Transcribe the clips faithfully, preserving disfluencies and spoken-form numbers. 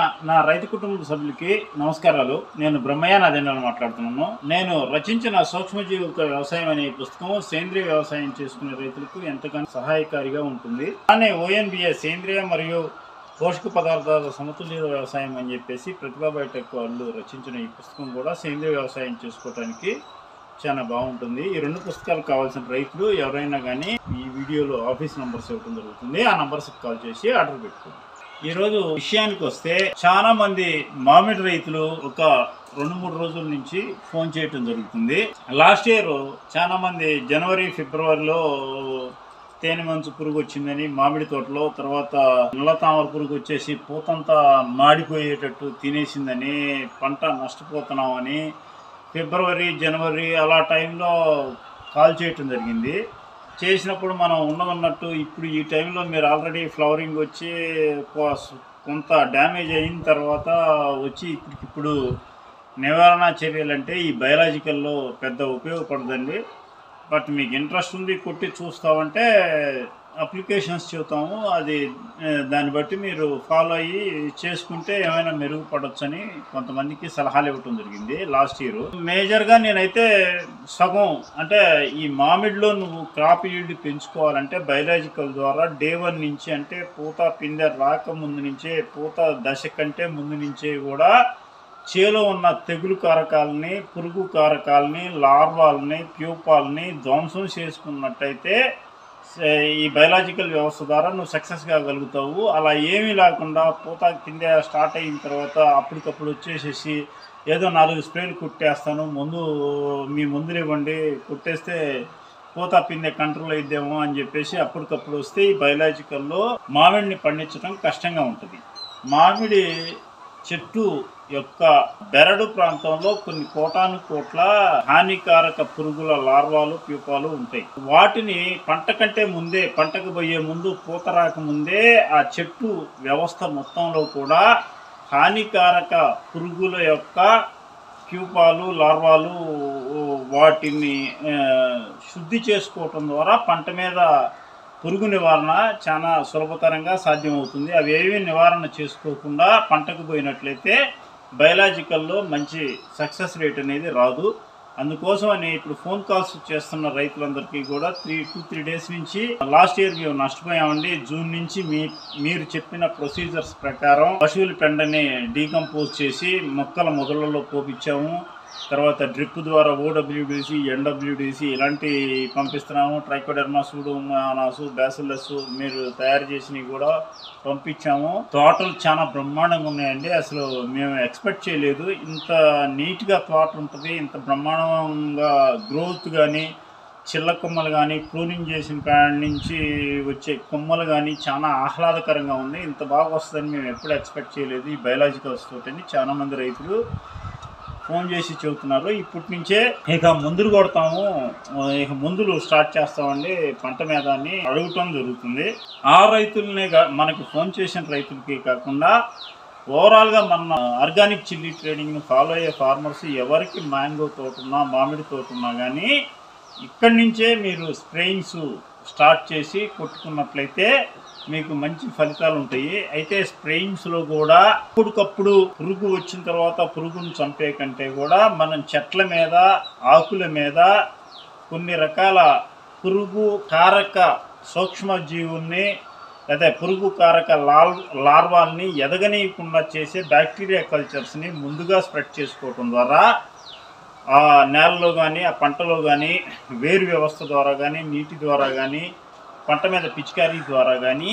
నా రైతు కుటుంబ సభ్యులకి నమస్కారాలు. నేను బ్రహ్మయ్య నాదేంద్రని మాట్లాడుతున్నాను. నేను రచించిన సూక్ష్మజీవుల వ్యవసాయం అనే పుస్తకం సేంద్రియ వ్యవసాయం చేసుకునే రైతులకు ఎంతగానో సహాయకారిగా ఉంటుంది. అలానే ఓఎన్బిఏ సేంద్రియ మరియు పోషక పదార్థాల సమతుల్య వ్యవసాయం అని చెప్పేసి ప్రతిభా బయోటెక్ వాళ్ళు రచించిన ఈ పుస్తకం కూడా సేంద్రియ వ్యవసాయం చేసుకోవడానికి చాలా బాగుంటుంది. ఈ రెండు పుస్తకాలు కావాల్సిన రైతులు ఎవరైనా కానీ ఈ వీడియోలో ఆఫీస్ నంబర్స్ ఇవ్వడం జరుగుతుంది. ఆ నంబర్స్కి కాల్ చేసి ఆర్డర్ పెట్టుకోండి. ఈరోజు విషయానికి వస్తే చాలా మంది మామిడి రైతులు ఒక రెండు మూడు రోజుల నుంచి ఫోన్ చేయటం జరుగుతుంది. లాస్ట్ ఇయర్ చాలా మంది జనవరి ఫిబ్రవరిలో తేనె మంచు పురుగు వచ్చిందని మామిడి తోటలో, తర్వాత నల్ల తామర పురుగు వచ్చేసి పూతంతా మాడిపోయేటట్టు తినేసిందని, పంట నష్టపోతున్నామని ఫిబ్రవరి జనవరి అలా టైంలో కాల్ చేయటం జరిగింది. చేసినప్పుడు మనం ఉన్నదన్నట్టు ఇప్పుడు ఈ టైంలో మీరు ఆల్రెడీ ఫ్లవరింగ్ వచ్చి కొంత డ్యామేజ్ అయిన తర్వాత వచ్చి ఇప్పటికిప్పుడు నివారణ చర్యలు అంటే ఈ బయలాజికల్లో పెద్ద ఉపయోగపడదండి. బట్ మీకు ఇంట్రెస్ట్ ఉంది కొట్టి చూస్తామంటే అప్లికేషన్స్ చెబుతాము, అది దాన్ని బట్టి మీరు ఫాలో అయ్యి చేసుకుంటే ఏమైనా మెరుగుపడొచ్చని కొంతమందికి సలహాలు ఇవ్వటం జరిగింది లాస్ట్ ఇయర్. మేజర్గా నేనైతే సగం అంటే ఈ మామిడిలో నువ్వు క్రాప్ ఈల్డ్ పెంచుకోవాలంటే బయలాజికల్ ద్వారా డే వన్ నుంచి అంటే పూత పిందె రాక ముందు నుంచే, పూత దశ కంటే ముందు నుంచే కూడా చేలో ఉన్న తెగులు కారకాలని, పురుగు కారకాలని, లార్వాలని, ప్యూపాలని ధ్వంసం చేసుకున్నట్టయితే ఈ బయలాజికల్ వ్యవస్థ ద్వారా నువ్వు సక్సెస్ కాగలుగుతావు. అలా ఏమీ లేకుండా పూత కింద స్టార్ట్ అయిన తర్వాత అప్పటికప్పుడు వచ్చేసేసి ఏదో నాలుగు స్ప్రేలు కుట్టేస్తాను, ముందు మీ మందులు ఇవ్వండి, కుట్టేస్తే పూత పిందె కంట్రోల్ అయిద్దేమో అని చెప్పేసి అప్పటికప్పుడు వస్తే ఈ బయలాజికల్లో మామిడిని పండించడం కష్టంగా ఉంటుంది. మామిడి చెట్టు యొక్క బెరడు ప్రాంతంలో కొన్ని కోటాను కోట్ల హానికారక పురుగుల లార్వాలు, ప్యూపాలు ఉంటాయి. వాటిని పంట కంటే ముందే, పంటకు పోయే ముందు, పూత రాకముందే ఆ చెట్టు వ్యవస్థ మొత్తంలో కూడా హానికారక పురుగుల యొక్క ప్యూపాలు, లార్వాలు వాటిని శుద్ధి చేసుకోవటం ద్వారా పంట మీద పురుగు నివారణ చాలా సులభతరంగా సాధ్యమవుతుంది. అవి ఏవి నివారణ చేసుకోకుండా పంటకు పోయినట్లయితే బయలాజికల్లో మంచి సక్సెస్ రేట్ అనేది రాదు. అందుకోసం అని ఇప్పుడు ఫోన్ కాల్స్ చేస్తున్న రైతులందరికీ కూడా త్రీ టూ త్రీ డేస్ నుంచి లాస్ట్ ఇయర్ మేము నష్టపోయామండి. జూన్ నుంచి మీ మీరు చెప్పిన ప్రొసీజర్స్ ప్రకారం పశువుల పెండని డీకంపోజ్ చేసి మొక్కల మొదళ్లలో పోపించాము. తర్వాత డ్రిప్ ద్వారా ఓడబ్ల్యూడిసి, ఎన్డబ్ల్యూడిసి ఇలాంటి పంపిస్తున్నాము. ట్రైకోడెర్మా, సూడోమోనాస్, బ్యాసిల్లస్ మీరు తయారు చేసినవి కూడా పంపించాము. తోటలు చాలా బ్రహ్మాండంగా ఉన్నాయండి. అసలు మేము ఎక్స్పెక్ట్ చేయలేదు ఇంత నీట్గా తోట ఉంటుంది, ఇంత బ్రహ్మాండంగా గ్రోత్ కానీ, చిల్ల కొమ్మలు కానీ, ప్రూనింగ్ చేసిన కాడ నుంచి వచ్చే కొమ్మలు కానీ చాలా ఆహ్లాదకరంగా ఉంది. ఇంత బాగా వస్తుందని మేము ఎప్పుడు ఎక్స్పెక్ట్ చేయలేదు ఈ బయలాజికల్స్ తోటని చాలామంది రైతులు ఫోన్ చేసి చెబుతున్నారు. ఇప్పటి నుంచే ఇక మందులు కొడతాము, ఇక మందులు స్టార్ట్ చేస్తామండి పంట మీద అని అడగటం జరుగుతుంది. ఆ రైతులనే మనకి ఫోన్ చేసిన రైతులకి కాకుండా ఓవరాల్గా మన ఆర్గానిక్ చిల్లీ ట్రేడింగ్ని ఫాలో అయ్యే ఫార్మర్స్ ఎవరికి మ్యాంగో తోట ఉన్నా, మామిడి తోట ఉన్నా కానీ ఇక్కడి నుంచే మీరు స్ప్రేయింగ్స్ స్టార్ట్ చేసి కొట్టుకున్నట్లయితే మీకు మంచి ఫలితాలు ఉంటాయి. అయితే స్ప్రేయింగ్స్లో కూడా అప్పటికప్పుడు పురుగు వచ్చిన తర్వాత పురుగును చంపే కంటే కూడా మనం చెట్ల మీద, ఆకుల మీద కొన్ని రకాల పురుగు కారక సూక్ష్మజీవుల్ని లేదా పురుగు కారక లార్ లార్వాల్ని ఎదగనీయకుండా చేసే బ్యాక్టీరియా కల్చర్స్ని ముందుగా స్ప్రెడ్ చేసుకోవటం ద్వారా ఆ నేలలో కానీ, ఆ పంటలో కానీ, వేరు వ్యవస్థ ద్వారా కానీ, నీటి ద్వారా కానీ, పంట మీద పిచికారీ ద్వారా కానీ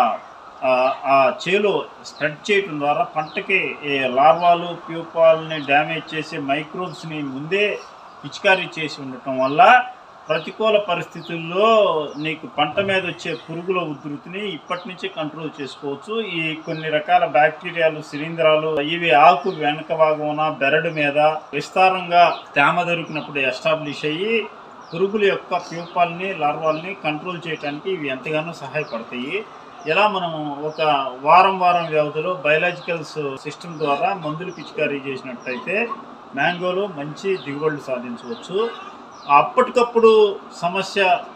ఆ చేలో స్ప్రెడ్ చేయటం ద్వారా పంటకి లార్వాలు, ప్యూపాలని డ్యామేజ్ చేసే మైక్రోబ్స్ని ముందే పిచికారీ చేసి ఉండటం వల్ల ప్రతికూల పరిస్థితుల్లో నీకు పంట మీద వచ్చే పురుగుల ఉధృతిని ఇప్పటి నుంచే కంట్రోల్ చేసుకోవచ్చు. ఈ కొన్ని రకాల బ్యాక్టీరియాలు, శిలీంధ్రాలు ఇవి ఆకు వెనక భాగమున బెరడు మీద విస్తారంగా తేమ దొరికినప్పుడు ఎస్టాబ్లిష్ అయ్యి పురుగుల యొక్క ప్యూపాల్ని, లార్వాల్ని కంట్రోల్ చేయడానికి ఇవి ఎంతగానో సహాయపడతాయి. ఇలా మనం ఒక వారం వారం వ్యవధిలో బయలాజికల్స్ సిస్టమ్ ద్వారా మందులు పిచికారీ చేసినట్టయితే మ్యాంగోలో మంచి దిగుబడులు సాధించవచ్చు. అప్పటికప్పుడు సమస్య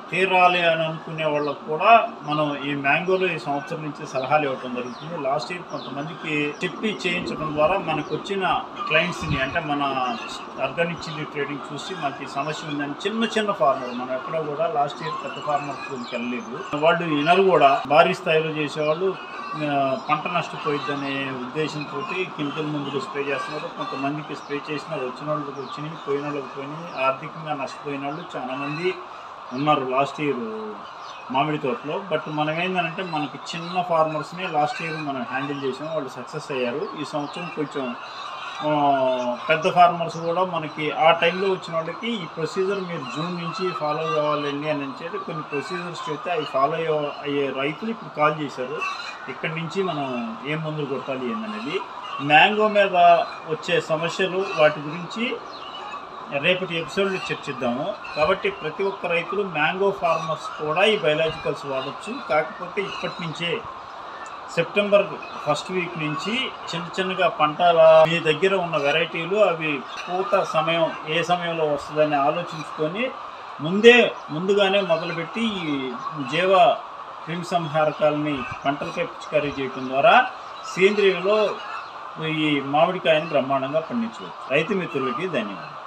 తీరాలి అని అనుకునే వాళ్ళకు కూడా మనం ఈ మ్యాంగోలో ఈ సంవత్సరం నుంచి సలహాలు ఇవ్వడం జరుగుతుంది. లాస్ట్ ఇయర్ కొంతమందికి చెప్పి చేయించడం ద్వారా మనకు వచ్చిన క్లయింట్స్ని అంటే మన ఆర్గానిక్ చిల్లీ ట్రేడింగ్ చూసి మనకి ఈ సమస్య ఉందని చిన్న చిన్న ఫార్మర్ మనం ఎక్కడ కూడా లాస్ట్ ఇయర్ పెద్ద ఫార్మర్స్ వెళ్ళలేదు. వాళ్ళు ఇనరు కూడా భారీ స్థాయిలో చేసేవాళ్ళు పంట నష్టపోయిద్దనే ఉద్దేశంతో కెమికల్ మందులు స్ప్రే చేస్తున్నారు. కొంతమందికి స్ప్రే చేసిన వచ్చిన వాళ్ళకి వచ్చినాయి, పోయిన వాళ్ళకి పోయినాయి. ఆర్థికంగా నష్టపోయిన వాళ్ళు చాలామంది ఉన్నారు లాస్ట్ ఇయర్ మామిడి తోటలో. బట్ మనం ఏంటంటే మనకి చిన్న ఫార్మర్స్ని లాస్ట్ ఇయర్ మనం హ్యాండిల్ చేసాం, వాళ్ళు సక్సెస్ అయ్యారు. ఈ సంవత్సరం కొంచెం పెద్ద ఫార్మర్స్ కూడా మనకి ఆ టైంలో వచ్చిన వాళ్ళకి ఈ ప్రొసీజర్ మీరు జూన్ నుంచి ఫాలో కావాలండి అని చెప్పి కొన్ని ప్రొసీజర్స్ చెప్తే అవి ఫాలో అయ్యే రైతులు ఇప్పుడు కాల్ చేశారు. ఇక్కడి నుంచి మనం ఏం మందులు కొట్టాలి ఏందనేది, మ్యాంగో మీద వచ్చే సమస్యలు వాటి గురించి రేపటి ఎపిసోడ్లో చర్చిద్దాము. కాబట్టి ప్రతి ఒక్క రైతులు మ్యాంగో ఫార్మర్స్ కూడా ఈ బయలాజికల్స్ వాడచ్చు. కాకపోతే ఇప్పటి నుంచే సెప్టెంబర్ ఫస్ట్ వీక్ నుంచి చిన్న చిన్నగా పంటల మీ దగ్గర ఉన్న వెరైటీలు అవి పూత సమయం ఏ సమయంలో వస్తుందని ఆలోచించుకొని ముందే ముందుగానే మొదలుపెట్టి ఈ జీవ క్రిమి సంహారకాలని పంటలపై పిచికారీ చేయడం ద్వారా సేంద్రియంలో ఈ మామిడికాయని బ్రహ్మాండంగా పండించవచ్చు. రైతు మిత్రులకి ధన్యవాదాలు.